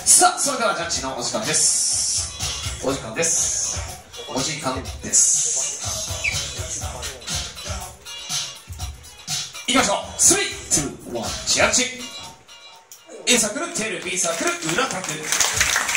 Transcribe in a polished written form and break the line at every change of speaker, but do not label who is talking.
さあ、それではジャッジのお時間です。お時間です。お時間です。いきましょう。3、2、1、ジャッジ。A サークル、テル、B サークル、裏タク。